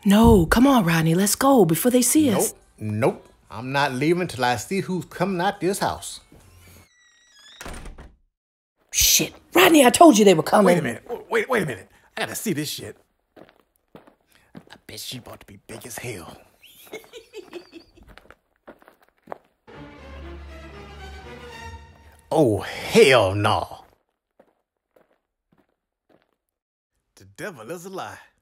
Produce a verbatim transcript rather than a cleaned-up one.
No, come on, Rodney, let's go before they see nope, us. Nope, I'm not leaving till I see who's coming out this house. Shit, Rodney, I told you they were coming. Wait a minute, wait, wait a minute. I gotta see this shit. I bet she about to be big as hell. Oh, hell no. The devil is a lie.